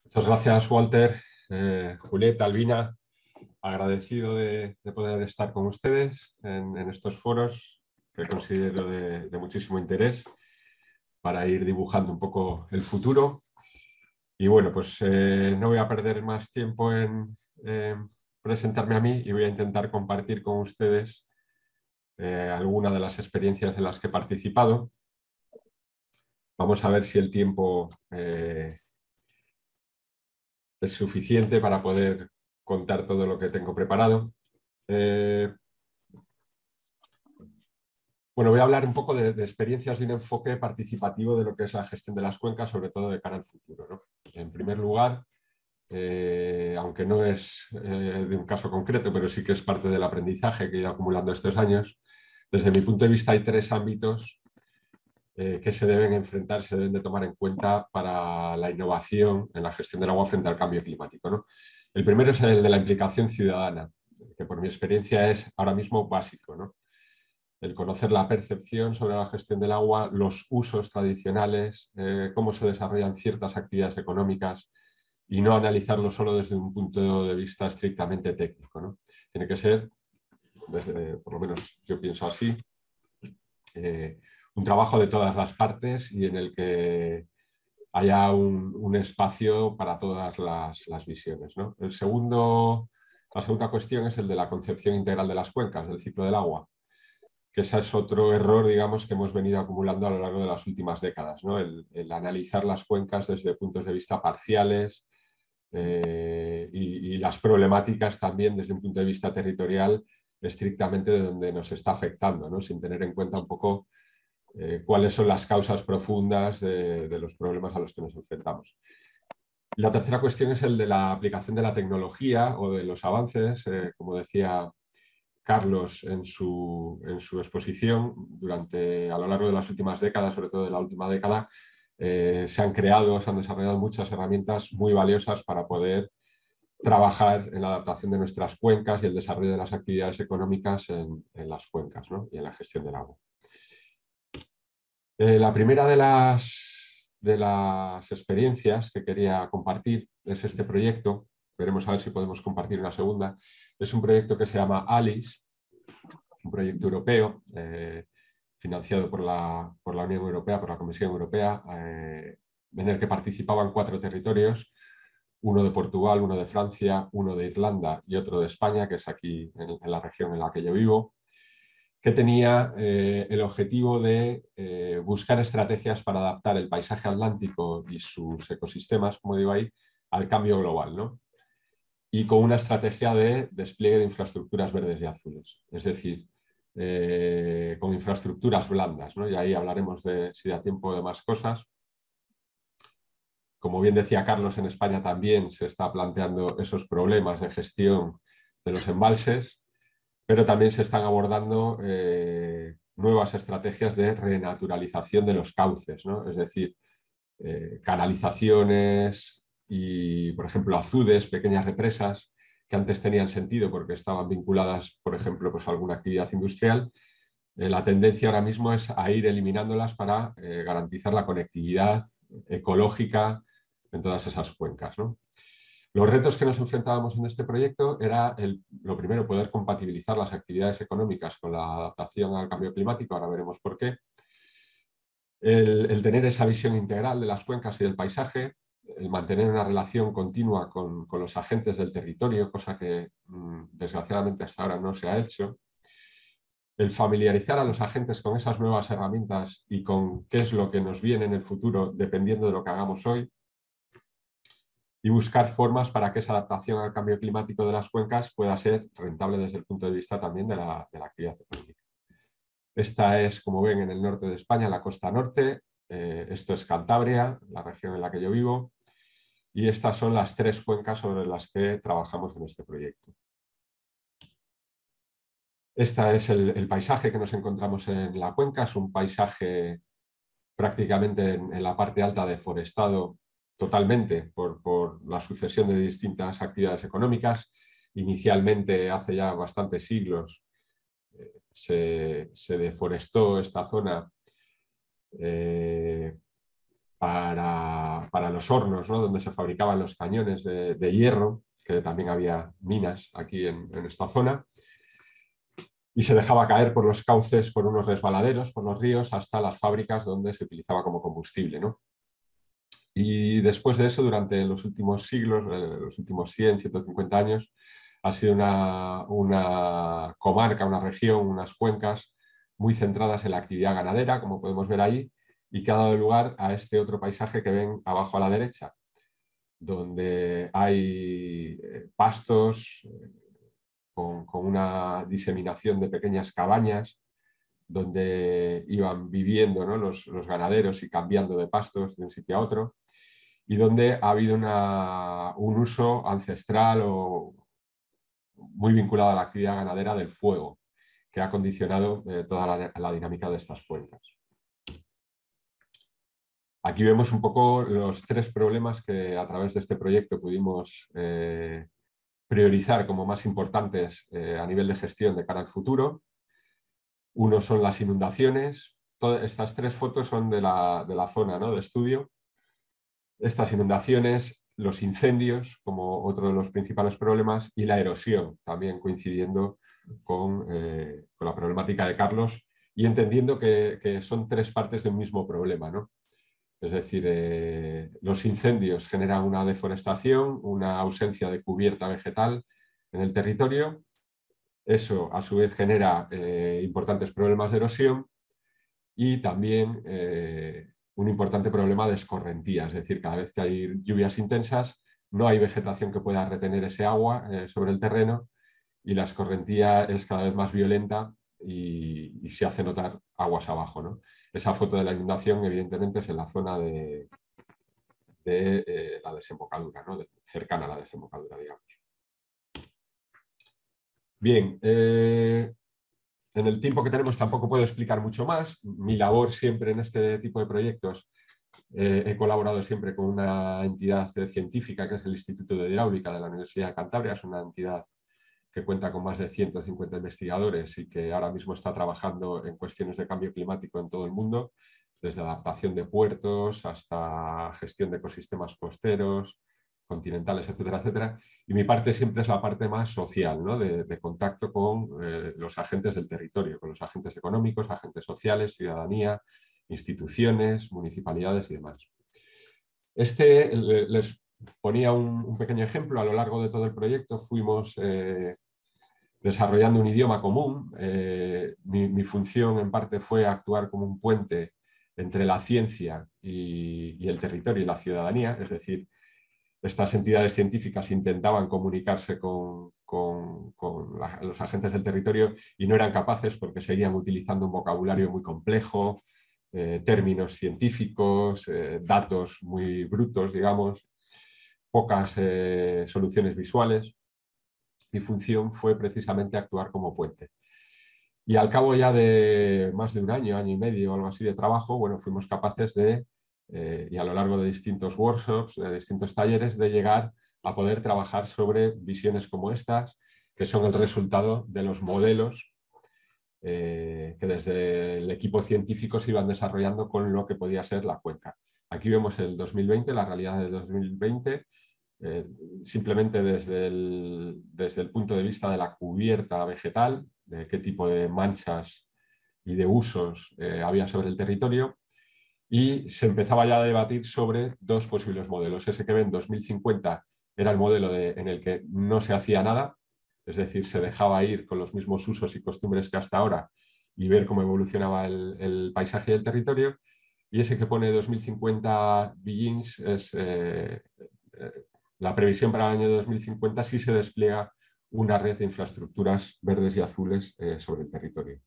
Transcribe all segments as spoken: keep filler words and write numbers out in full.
Muchas gracias, Walter, eh, Julieta, Albina. Agradecido de, de poder estar con ustedes en, en estos foros que considero de, de muchísimo interés para ir dibujando un poco el futuro. Y bueno, pues eh, no voy a perder más tiempo en eh, presentarme a mí y voy a intentar compartir con ustedes eh, algunas de las experiencias en las que he participado. Vamos a ver si el tiempo eh, es suficiente para poder contar todo lo que tengo preparado. Eh, bueno, voy a hablar un poco de, de experiencias de un enfoque participativo de lo que es la gestión de las cuencas, sobre todo de cara al futuro, ¿no? En primer lugar, eh, aunque no es eh, de un caso concreto, pero sí que es parte del aprendizaje que he ido acumulando estos años, desde mi punto de vista hay tres ámbitos eh, que se deben enfrentar, se deben de tomar en cuenta para la innovación en la gestión del agua frente al cambio climático, ¿no? El primero es el de la implicación ciudadana, que por mi experiencia es ahora mismo básico, ¿no? El conocer la percepción sobre la gestión del agua, los usos tradicionales, eh, cómo se desarrollan ciertas actividades económicas y no analizarlo solo desde un punto de vista estrictamente técnico, ¿no? Tiene que ser, desde, por lo menos yo pienso así, eh, un trabajo de todas las partes y en el que haya un, un espacio para todas las, las visiones, ¿no? El segundo, la segunda cuestión es el de la concepción integral de las cuencas, del ciclo del agua, que ese es otro error, digamos, que hemos venido acumulando a lo largo de las últimas décadas, ¿no? El, el analizar las cuencas desde puntos de vista parciales eh, y, y las problemáticas también desde un punto de vista territorial estrictamente de donde nos está afectando, ¿no? Sin tener en cuenta un poco eh, cuáles son las causas profundas de, de los problemas a los que nos enfrentamos. Y la tercera cuestión es el de la aplicación de la tecnología o de los avances, eh, como decía Carlos en su, en su exposición, durante, a lo largo de las últimas décadas, sobre todo de la última década, eh, se han creado, se han desarrollado muchas herramientas muy valiosas para poder trabajar en la adaptación de nuestras cuencas y el desarrollo de las actividades económicas en, en las cuencas, ¿no? Y en la gestión del agua. Eh, la primera de las, de las experiencias que quería compartir es este proyecto. Veremos a ver si podemos compartir una segunda. Es un proyecto que se llama ALICE, un proyecto europeo eh, financiado por la, por la Unión Europea, por la Comisión Europea, eh, en el que participaban cuatro territorios, uno de Portugal, uno de Francia, uno de Irlanda y otro de España, que es aquí en, en la región en la que yo vivo, que tenía eh, el objetivo de eh, buscar estrategias para adaptar el paisaje atlántico y sus ecosistemas, como digo ahí, al cambio global, ¿no? Y con una estrategia de despliegue de infraestructuras verdes y azules, es decir, eh, con infraestructuras blandas, ¿no? Y ahí hablaremos de si da tiempo de más cosas. Como bien decía Carlos, en España también se está planteando esos problemas de gestión de los embalses, pero también se están abordando eh, nuevas estrategias de renaturalización de los cauces, ¿no? Es decir, eh, canalizaciones y, por ejemplo, azudes, pequeñas represas que antes tenían sentido porque estaban vinculadas, por ejemplo, pues, a alguna actividad industrial. Eh, la tendencia ahora mismo es a ir eliminándolas para eh, garantizar la conectividad ecológica en todas esas cuencas, ¿no? Los retos que nos enfrentábamos en este proyecto era, el, lo primero, poder compatibilizar las actividades económicas con la adaptación al cambio climático, ahora veremos por qué. El, el tener esa visión integral de las cuencas y del paisaje, el mantener una relación continua con, con los agentes del territorio, cosa que mmm, desgraciadamente hasta ahora no se ha hecho. El familiarizar a los agentes con esas nuevas herramientas y con qué es lo que nos viene en el futuro dependiendo de lo que hagamos hoy. Y buscar formas para que esa adaptación al cambio climático de las cuencas pueda ser rentable desde el punto de vista también de la, de la actividad económica. Esta es, como ven, en el norte de España, la costa norte. Eh, esto es Cantabria, la región en la que yo vivo. Y estas son las tres cuencas sobre las que trabajamos en este proyecto. Este es el, el paisaje que nos encontramos en la cuenca. Es un paisaje prácticamente en, en la parte alta deforestado totalmente por, por la sucesión de distintas actividades económicas. Inicialmente, hace ya bastantes siglos, eh, se, se deforestó esta zona eh, para, para los hornos, ¿no? Donde se fabricaban los cañones de, de hierro, que también había minas aquí en, en esta zona, y se dejaba caer por los cauces, por unos resbaladeros, por los ríos, hasta las fábricas donde se utilizaba como combustible, ¿no? Y después de eso, durante los últimos siglos, eh, los últimos cien, ciento cincuenta años, ha sido una, una comarca, una región, unas cuencas muy centradas en la actividad ganadera, como podemos ver ahí, y que ha dado lugar a este otro paisaje que ven abajo a la derecha, donde hay eh, pastos eh, con, con una diseminación de pequeñas cabañas, donde iban viviendo, ¿no? los, los ganaderos y cambiando de pastos de un sitio a otro, y donde ha habido una, un uso ancestral o muy vinculado a la actividad ganadera del fuego, que ha condicionado eh, toda la, la dinámica de estas cuencas. Aquí vemos un poco los tres problemas que a través de este proyecto pudimos eh, priorizar como más importantes eh, a nivel de gestión de cara al futuro. Uno son las inundaciones. Todas estas tres fotos son de la, de la zona, ¿no?, de estudio. Estas inundaciones, los incendios como otro de los principales problemas y la erosión, también coincidiendo con, eh, con la problemática de Carlos y entendiendo que, que son tres partes de un mismo problema, ¿no? Es decir, eh, los incendios generan una deforestación, una ausencia de cubierta vegetal en el territorio. Eso, a su vez, genera eh, importantes problemas de erosión y también eh, un importante problema de escorrentía. Es decir, cada vez que hay lluvias intensas, no hay vegetación que pueda retener ese agua eh, sobre el terreno y la escorrentía es cada vez más violenta y, y se hace notar aguas abajo, ¿no? Esa foto de la inundación, evidentemente, es en la zona de, de eh, la desembocadura, ¿no? De, cercana a la desembocadura, digamos. Bien, eh, en el tiempo que tenemos tampoco puedo explicar mucho más. Mi labor siempre en este tipo de proyectos, eh, he colaborado siempre con una entidad científica que es el Instituto de Hidráulica de la Universidad de Cantabria. Es una entidad que cuenta con más de ciento cincuenta investigadores y que ahora mismo está trabajando en cuestiones de cambio climático en todo el mundo, desde adaptación de puertos hasta gestión de ecosistemas costeros, continentales, etcétera, etcétera. Y mi parte siempre es la parte más social, ¿no? de, de contacto con eh, los agentes del territorio, con los agentes económicos, agentes sociales, ciudadanía, instituciones, municipalidades y demás. Este les ponía un, un pequeño ejemplo. A lo largo de todo el proyecto fuimos eh, desarrollando un idioma común. Eh, mi, mi función en parte fue actuar como un puente entre la ciencia y, y el territorio y la ciudadanía, es decir, estas entidades científicas intentaban comunicarse con, con, con la, los agentes del territorio y no eran capaces porque seguían utilizando un vocabulario muy complejo, eh, términos científicos, eh, datos muy brutos, digamos, pocas eh, soluciones visuales. Mi función fue precisamente actuar como puente. Y al cabo ya de más de un año, año y medio o algo así de trabajo, bueno, fuimos capaces de, eh, y a lo largo de distintos workshops, de distintos talleres, de llegar a poder trabajar sobre visiones como estas, que son el resultado de los modelos eh, que desde el equipo científico se iban desarrollando con lo que podía ser la cuenca. Aquí vemos el dos mil veinte, la realidad del dos mil veinte, eh, simplemente desde el, desde el punto de vista de la cubierta vegetal, de qué tipo de manchas y de usos eh, había sobre el territorio, y se empezaba ya a debatir sobre dos posibles modelos. Ese que ven en dos mil cincuenta era el modelo de, en el que no se hacía nada, es decir, se dejaba ir con los mismos usos y costumbres que hasta ahora y ver cómo evolucionaba el, el paisaje y el territorio. Y ese que pone dos mil cincuenta Begins es eh, eh, la previsión para el año dos mil cincuenta si se despliega una red de infraestructuras verdes y azules eh, sobre el territorio.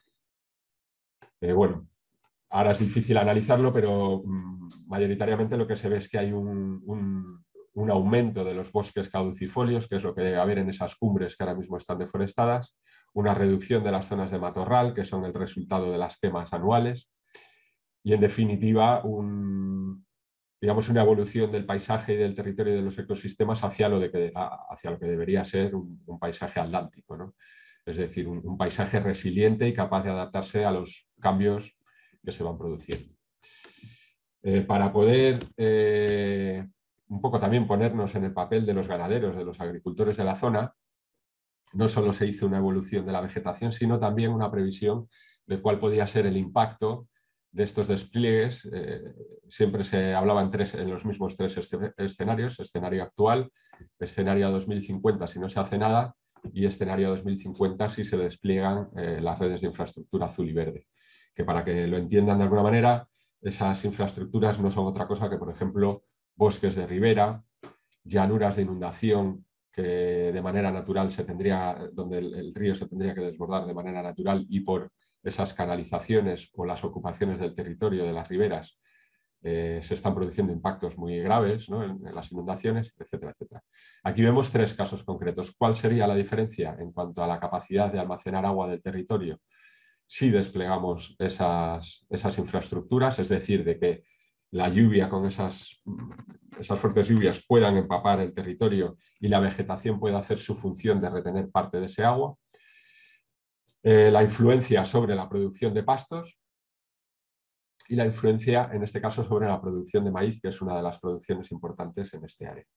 Eh, bueno, ahora es difícil analizarlo, pero mmm, mayoritariamente lo que se ve es que hay un, un, un aumento de los bosques caducifolios, que es lo que debe haber en esas cumbres que ahora mismo están deforestadas, una reducción de las zonas de matorral, que son el resultado de las quemas anuales, y en definitiva un, digamos, una evolución del paisaje y del territorio y de los ecosistemas hacia lo, de que, hacia lo que debería ser un, un paisaje atlántico, ¿no? Es decir, un, un paisaje resiliente y capaz de adaptarse a los cambios que se van produciendo. Eh, para poder eh, un poco también ponernos en el papel de los ganaderos, de los agricultores de la zona, no solo se hizo una evolución de la vegetación, sino también una previsión de cuál podía ser el impacto de estos despliegues. Eh, siempre se hablaba en, tres, en los mismos tres escenarios: escenario actual, escenario dos mil cincuenta si no se hace nada, y escenario dos mil cincuenta si se despliegan eh, las redes de infraestructura azul y verde. Que para que lo entiendan de alguna manera, esas infraestructuras no son otra cosa que, por ejemplo, bosques de ribera, llanuras de inundación que de manera natural se tendría, donde el, el río se tendría que desbordar de manera natural, y por esas canalizaciones o las ocupaciones del territorio de las riberas eh, se están produciendo impactos muy graves, ¿no? en, en las inundaciones, etcétera, etcétera. Aquí vemos tres casos concretos. ¿Cuál sería la diferencia en cuanto a la capacidad de almacenar agua del territorio si desplegamos esas, esas infraestructuras? Es decir, de que la lluvia con esas, esas fuertes lluvias puedan empapar el territorio y la vegetación pueda hacer su función de retener parte de ese agua. Eh, la influencia sobre la producción de pastos y la influencia, en este caso, sobre la producción de maíz, que es una de las producciones importantes en este área.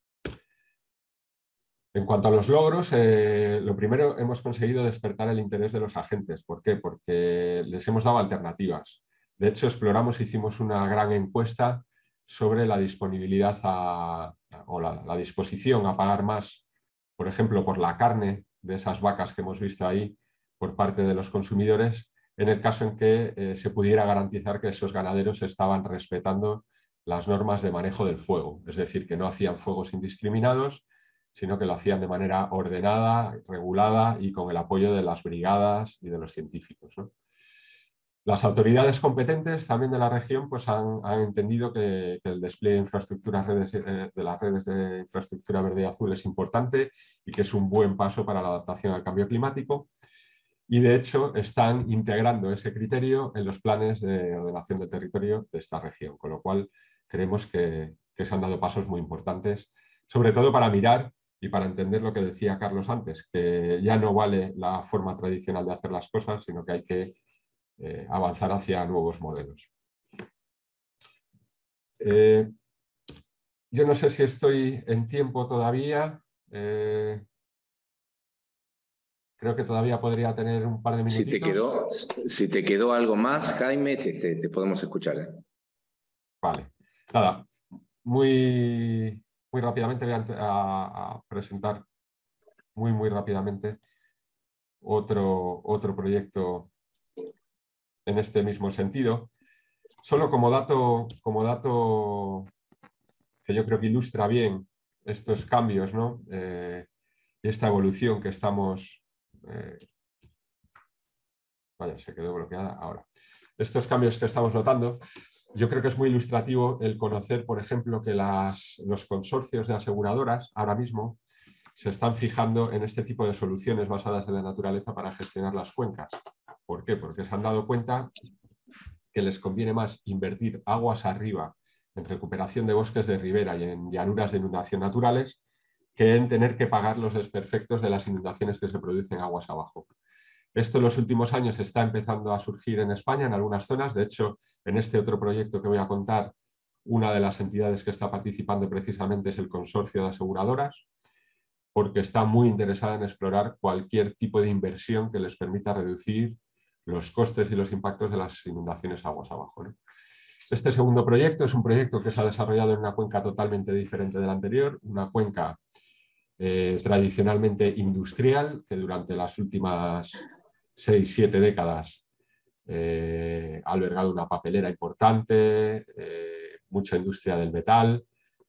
En cuanto a los logros, eh, lo primero, hemos conseguido despertar el interés de los agentes. ¿Por qué? Porque les hemos dado alternativas. De hecho, exploramos, hicimos una gran encuesta sobre la disponibilidad a, o la, la disposición a pagar más, por ejemplo, por la carne de esas vacas que hemos visto ahí por parte de los consumidores, en el caso en que eh, se pudiera garantizar que esos ganaderos estaban respetando las normas de manejo del fuego, es decir, que no hacían fuegos indiscriminados, sino que lo hacían de manera ordenada, regulada y con el apoyo de las brigadas y de los científicos, ¿no? Las autoridades competentes también de la región pues han, han entendido que, que el despliegue de infraestructuras redes, eh, de las redes de infraestructura verde y azul es importante y que es un buen paso para la adaptación al cambio climático, y de hecho están integrando ese criterio en los planes de ordenación del territorio de esta región, con lo cual creemos que, que se han dado pasos muy importantes, sobre todo para mirar y para entender lo que decía Carlos antes, que ya no vale la forma tradicional de hacer las cosas, sino que hay que eh, avanzar hacia nuevos modelos. Eh, yo no sé si estoy en tiempo todavía. Eh, creo que todavía podría tener un par de Si te minutitos. quedó, si te quedó algo más, Jaime, te, te, te podemos escuchar. ¿eh? Vale. Nada, muy, muy rápidamente voy a, a, a presentar muy, muy rápidamente otro, otro proyecto en este mismo sentido. Solo como dato, como dato que yo creo que ilustra bien estos cambios, ¿no? Eh, y esta evolución que estamos... Eh, vaya, se quedó bloqueada ahora. Estos cambios que estamos notando, yo creo que es muy ilustrativo el conocer, por ejemplo, que las, los consorcios de aseguradoras ahora mismo se están fijando en este tipo de soluciones basadas en la naturaleza para gestionar las cuencas. ¿Por qué? Porque se han dado cuenta que les conviene más invertir aguas arriba en recuperación de bosques de ribera y en llanuras de inundación naturales que en tener que pagar los desperfectos de las inundaciones que se producen aguas abajo. Esto en los últimos años está empezando a surgir en España, en algunas zonas. De hecho, en este otro proyecto que voy a contar, una de las entidades que está participando precisamente es el consorcio de aseguradoras, porque está muy interesada en explorar cualquier tipo de inversión que les permita reducir los costes y los impactos de las inundaciones aguas abajo, ¿no? Este segundo proyecto es un proyecto que se ha desarrollado en una cuenca totalmente diferente de la anterior, una cuenca eh, tradicionalmente industrial que durante las últimas seis, siete décadas eh, ha albergado una papelera importante, eh, mucha industria del metal,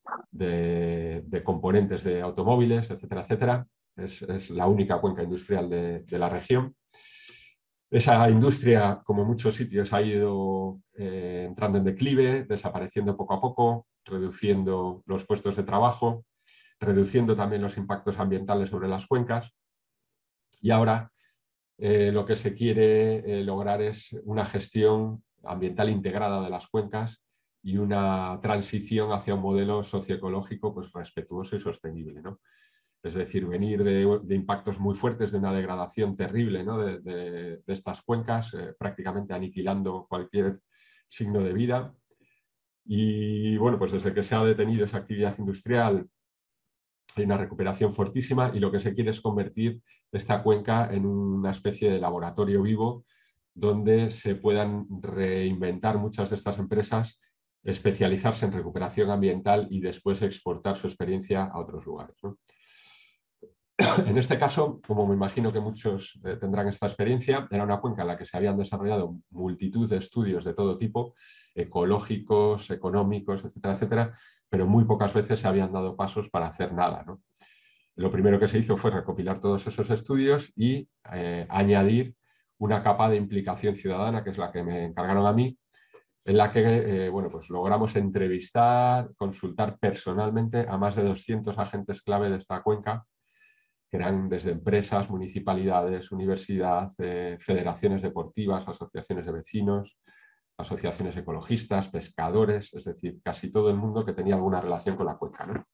de, de componentes de automóviles, etcétera, etcétera. Es, es la única cuenca industrial de, de la región. Esa industria, como en muchos sitios, ha ido eh, entrando en declive, desapareciendo poco a poco, reduciendo los puestos de trabajo, reduciendo también los impactos ambientales sobre las cuencas. Y ahora eh, lo que se quiere eh, lograr es una gestión ambiental integrada de las cuencas y una transición hacia un modelo socioecológico pues, respetuoso y sostenible, ¿no? Es decir, venir de, de impactos muy fuertes, de una degradación terrible, ¿no? de, de, de estas cuencas, eh, prácticamente aniquilando cualquier signo de vida, Y bueno, pues desde que se ha detenido esa actividad industrial hay una recuperación fortísima y lo que se quiere es convertir esta cuenca en una especie de laboratorio vivo donde se puedan reinventar muchas de estas empresas, especializarse en recuperación ambiental y después exportar su experiencia a otros lugares, ¿no? En este caso, como me imagino que muchos eh, tendrán esta experiencia, era una cuenca en la que se habían desarrollado multitud de estudios de todo tipo, ecológicos, económicos, etcétera, etcétera, pero muy pocas veces se habían dado pasos para hacer nada, ¿no? Lo primero que se hizo fue recopilar todos esos estudios y eh, añadir una capa de implicación ciudadana, que es la que me encargaron a mí, en la que eh, bueno, pues logramos entrevistar, consultar personalmente a más de doscientos agentes clave de esta cuenca, que eran desde empresas, municipalidades, universidad, eh, federaciones deportivas, asociaciones de vecinos, asociaciones ecologistas, pescadores, es decir, casi todo el mundo que tenía alguna relación con la cuenca, ¿no?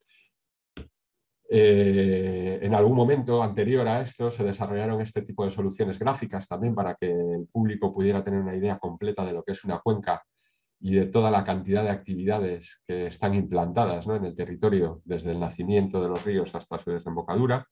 Eh, en algún momento anterior a esto se desarrollaron este tipo de soluciones gráficas también para que el público pudiera tener una idea completa de lo que es una cuenca y de toda la cantidad de actividades que están implantadas, ¿no?, en el territorio, desde el nacimiento de los ríos hasta su desembocadura.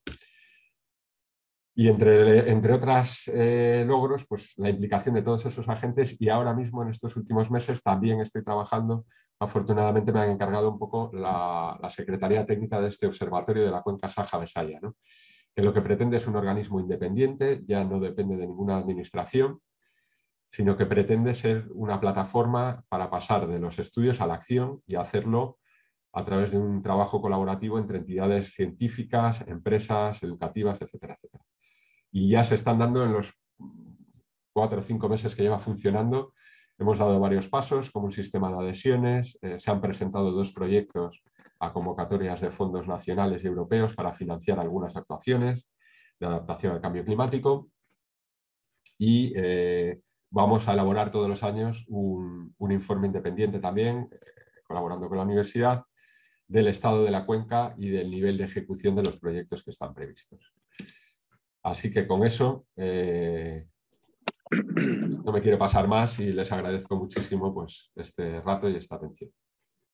Y entre, entre otros eh, logros, pues la implicación de todos esos agentes, y ahora mismo en estos últimos meses también estoy trabajando, afortunadamente me han encargado un poco la, la Secretaría Técnica de este Observatorio de la Cuenca Saja-Besaya, ¿no?, que lo que pretende es un organismo independiente, ya no depende de ninguna administración, sino que pretende ser una plataforma para pasar de los estudios a la acción y hacerlo a través de un trabajo colaborativo entre entidades científicas, empresas, educativas, etcétera, etcétera. Y ya se están dando en los cuatro o cinco meses que lleva funcionando. Hemos dado varios pasos, como un sistema de adhesiones, eh, se han presentado dos proyectos a convocatorias de fondos nacionales y europeos para financiar algunas actuaciones de adaptación al cambio climático y eh, vamos a elaborar todos los años un, un informe independiente también, eh, colaborando con la universidad, del estado de la cuenca y del nivel de ejecución de los proyectos que están previstos. Así que con eso eh, no me quiero pasar más y les agradezco muchísimo pues, este rato y esta atención.